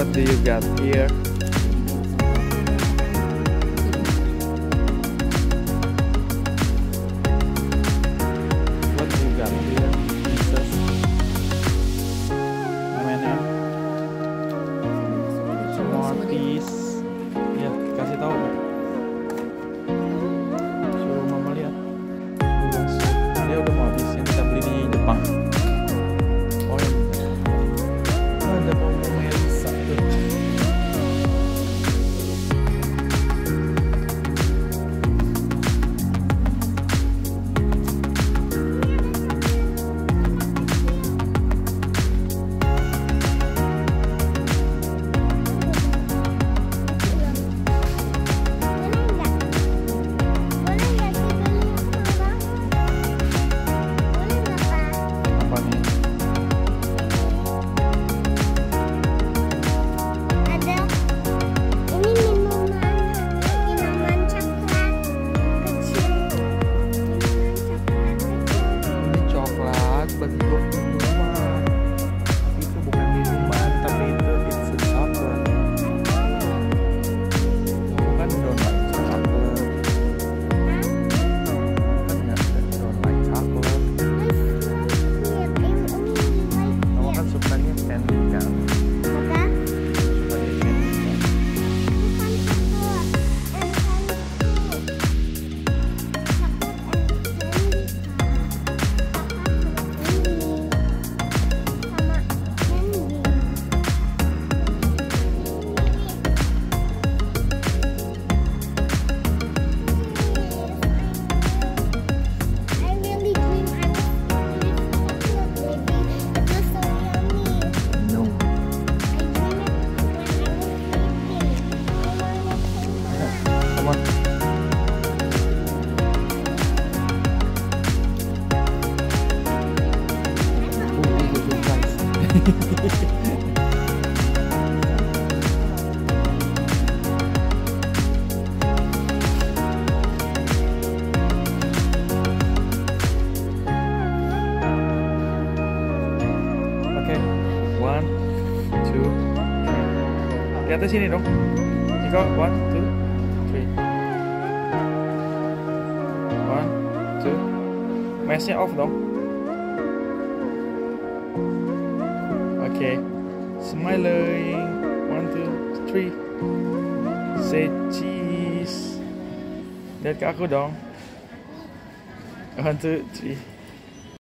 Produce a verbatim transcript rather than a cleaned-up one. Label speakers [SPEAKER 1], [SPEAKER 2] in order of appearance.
[SPEAKER 1] What do you got here? What do you got here, princess? M and M. Smarties. Ya, kasih tahu. Suruh mama lihat. Dia udah mau habis yang kita beli di Jepang. Oh ya. Ada mau Elsa tuh. One, two, three. Di atas sini dong. Iko, one, two, three. One, two. Mesh-nya off dong. Oke. Okay. Smiling. One, two, three. Say cheese. Lihat ke aku dong. One, two, three.